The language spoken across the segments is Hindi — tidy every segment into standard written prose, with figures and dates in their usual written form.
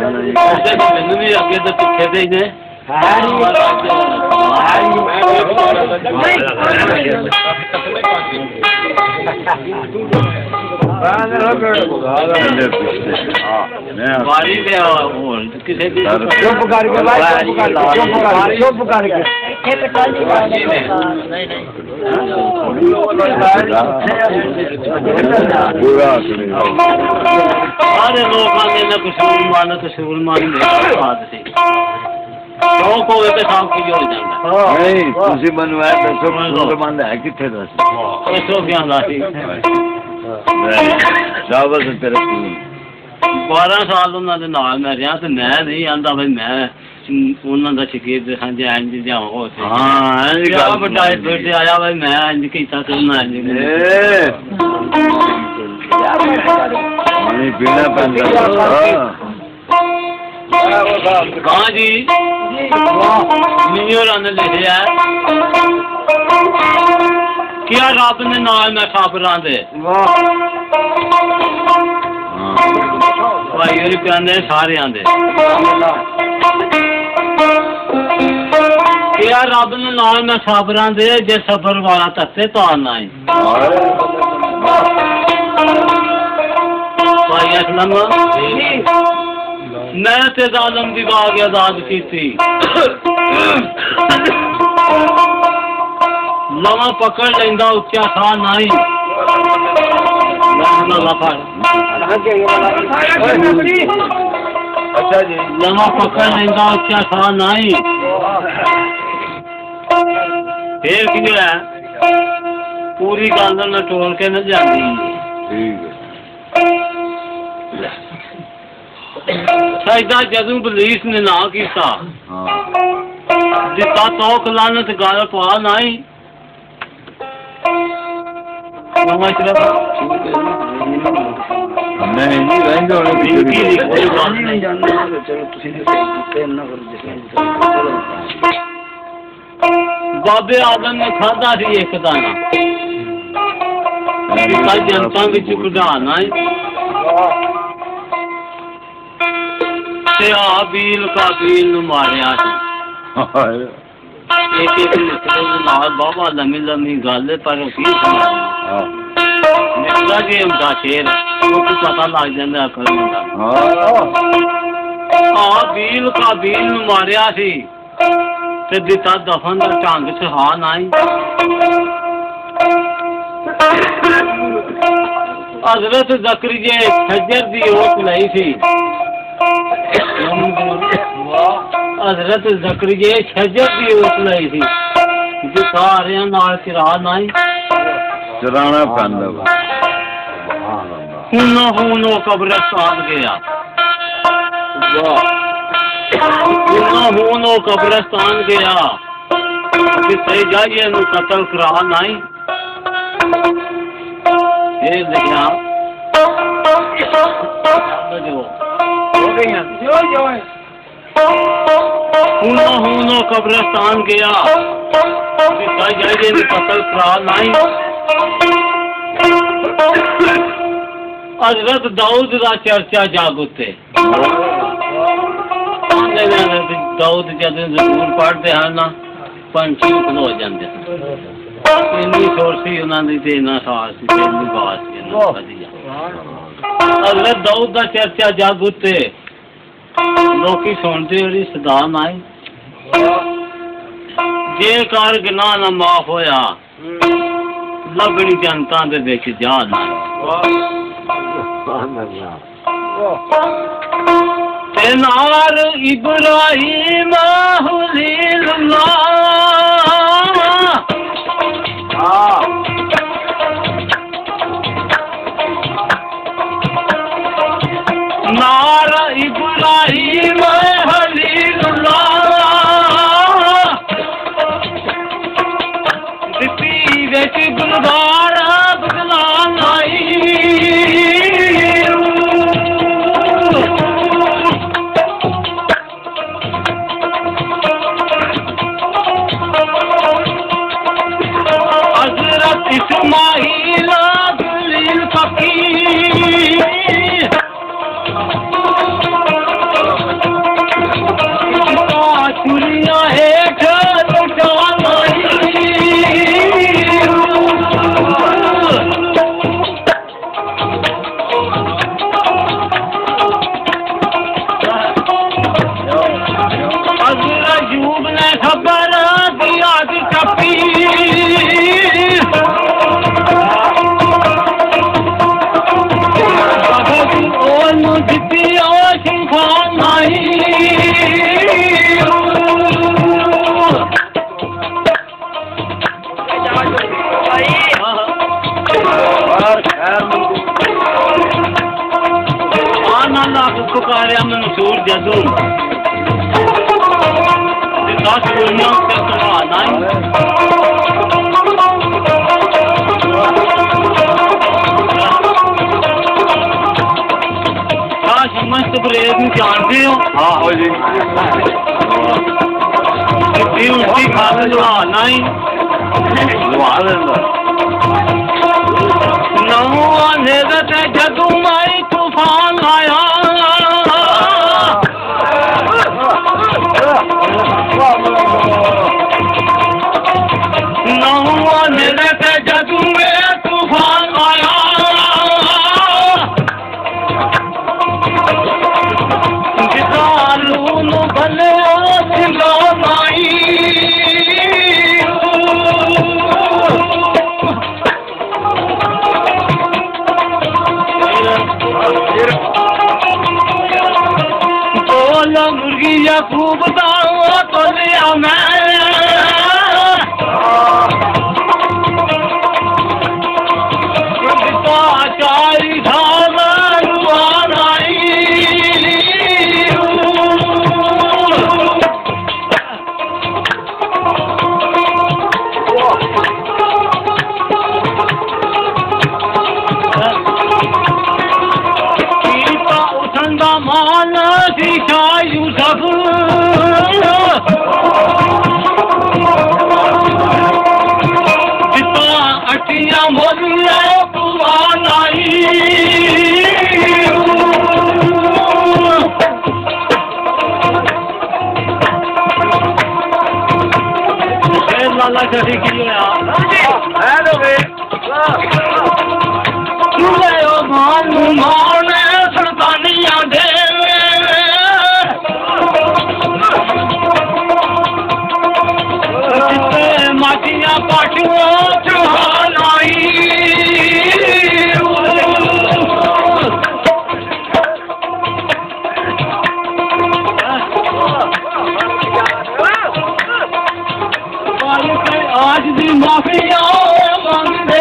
मैनू भी अगे तो पिछे दे ने बारी दे किसे दी चुप करके चुप करके सारे लोग आने ना कुछ मानो तो सुलमान नहीं बात से शौक होवे तो शाम की जोड़ जाता नहीं तुसी बनवाए तो सुलमान है किथे दस ऐसो क्या लाठी शाबाश तेरे 12 साल उन्हां दे नाल मैं रहा ते मैं नहीं आंदा भाई मैं उन्हां दा शकीर हां जे इंज जाओ हो हां इंज क्या बड़ा बेटे आया भाई मैं इंज कीता ते ना इंज नहीं बिना पैंदा हाँ जी न्यूयॉर्क ने लिखा क्या रब ने नाल मैं खबरां दे भाई ये प्याने सारे आंदे क्या रब ने नाल मैं खबरां दे जे सफर वाला तत्ते तो आना है भाई असलम मैं ते जालम दी बाग आजाद की थी लवा पकड़ लेंदा उच्चा था नहीं अच्छा जी लवा पकड़ लेंदा उच्चा था नहीं फिर क्या है पूरी गल न टोल के न जाती ठीक है सजदा जदू पुलिस ने ना किया दिता तो लानत गाल पा नहीं बाबे आदम ने खादा सी एक दाना जनता विच कढ़ाना आबील काबील नु मारिया एक एक नाल बाबा लम्मी लम्मी गल पर की निकला जे उनका शेर वो पता लग जाता अकल आबील काबील नु मारिया सी ते दिता दफन दा ढंग च हा नहीं हजरत ज़करिया खज्जर दी ओट लाई सी हजरत ज़करिया खज्जर दी ओट लाई सी जो सारे नाल चिरा नहीं चराना पैंदा हुनो कब्रिस्तान गया हुनो कब्रिस्तान गया सही जाइए नु कत्ल करा नहीं ये देखा हुनो कब्रिस्तान गया सही जाइए नु कत्ल करा नहीं हजरत दाऊद का चर्चा जागुते दाऊद जब जरूर पढ़ते हैं ना पंछी खलो जाते इन्नी सोरसी उन्होंने इन्ना सास हजरत दाऊद का चर्चा जागुते लोग सुनते सदा नाई जे कार गुनाह ना माफ होया लगनी जनता दे विच जा नाई नार इब्राहिम नार इब्राहिम गुरुद्वारा बदलान आई हजरत इस्माइल फकीर मशहूर जदू दस गोलियां से संभालना मस्त बरेज में जानते हो? हाँ हो जी उल्टी खा के जवाना ही जवा देंदा नौ अंधेरे ते जदू माई तूफान आया नौ अंधेरे ते जदू में तूफान आया भले नाई बोला मुर्गी या खूब दाओ तो लिया मैं चारी धामा मान शीशा यूसुफ जितना अटिया मोलिया कुरान आई लाला चढ़ी की मान सरतानिया दे माटिया पाटियों चुहान आई आज भी माफिया मांगते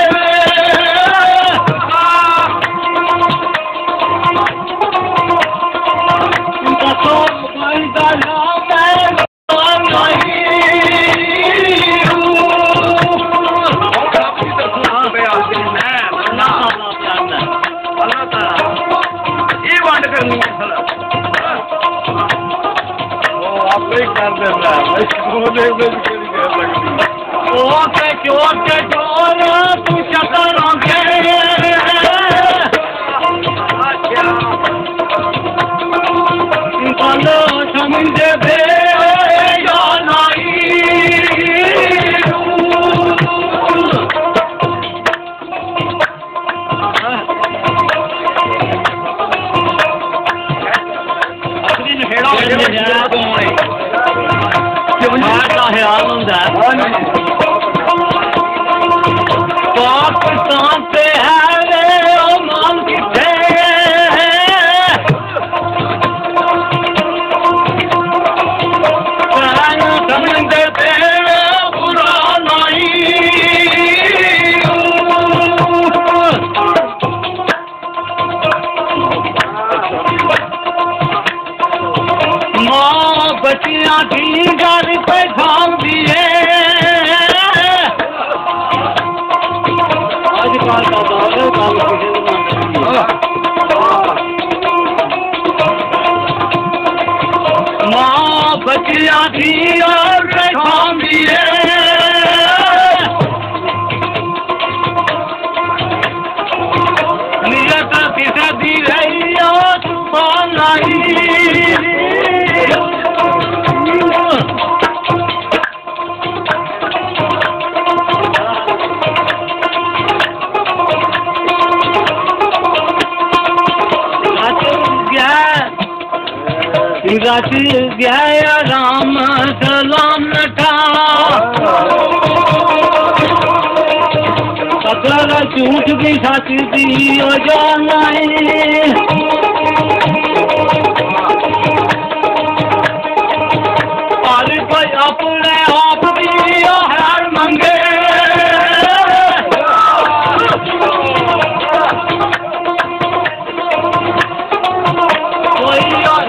तू शक्ल समझे दे या नहीं पाकिस्तान पे है मान किथे समझे पे बुरा नहीं माँ बच्चियां थी घर पे ध्यान दिए माँ बच्चियां थी और ध्यान दिए नियत किसे दी रही तूफान आई रच गया राम सलाम का अगर झूठ भी सच दी हो जाना हर कोई अपने आप भी हर मंगे कोई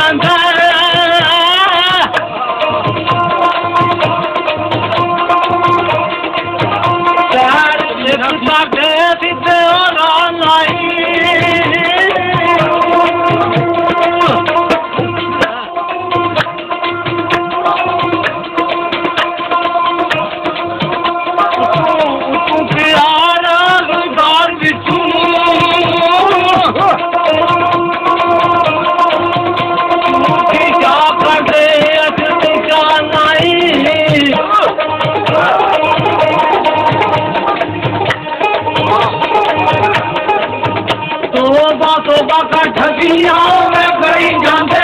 तोबा का ठगिया में गई जाते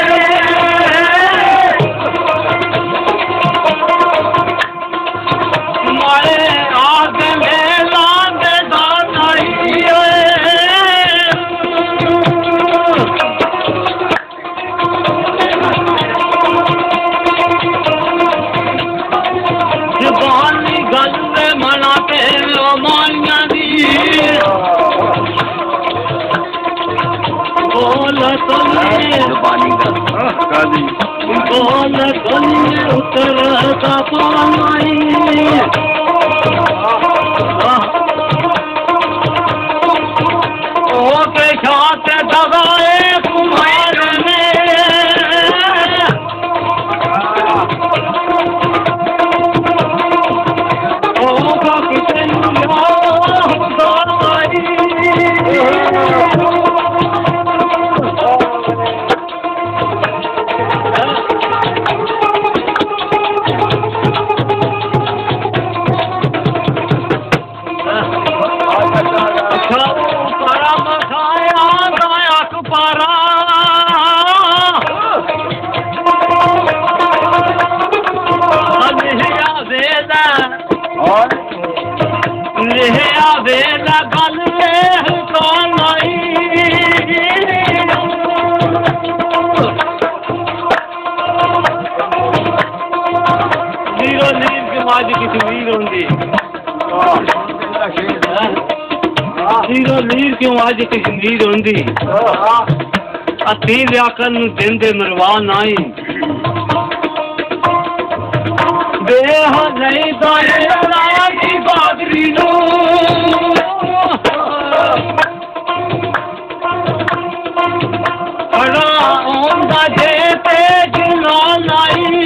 तुम्हारे आग में लांदे जबानी गल मनाते लो मानिया दी उतरता पानी ओ के साथ दगाए कुमार में ओ का कितने लीर क्यों आज कश्मीर होंदी असील आकर देंदे मरवान आई बेह नहीं दायरी बादरी नो बड़ा ओंदा जे ते जुना लाई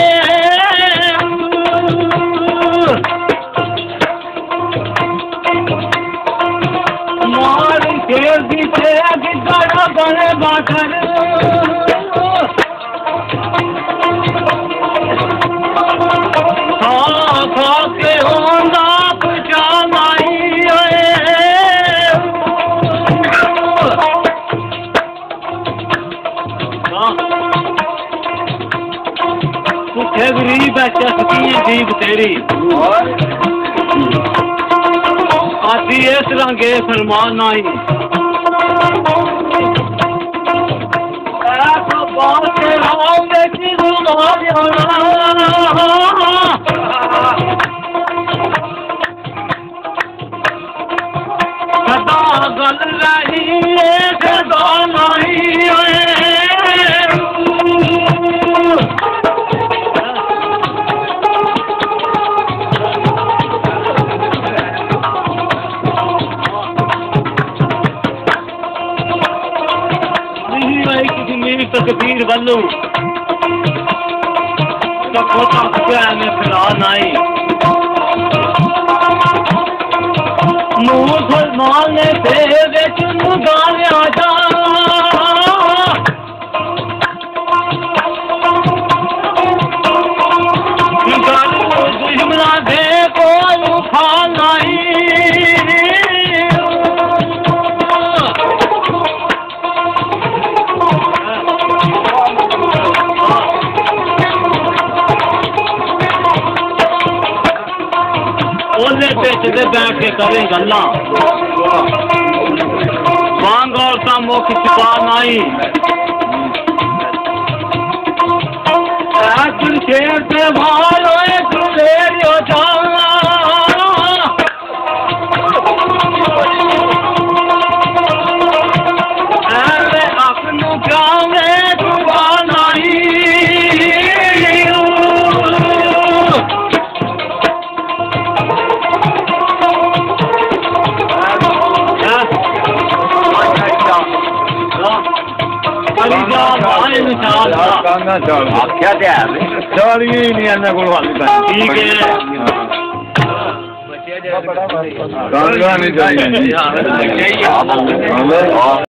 बड़े बाखर खा के होंदा पहचानाई कुछ गरीब है चसकी जीव तेरी आती इस रंगे फरमान आई गल रही मेरी तकदीर वालों आई मुसलमान ने गालिया जा दुश्मना दे को खानाई बैठ के करें गल्ला मांग औरता मुख छिपा नहीं शेर से भालो अपनू क्या में आख्या ते है चालियां ही नहीं इन्ना कोल हल कर ठीक है कांगा नहीं चाहिए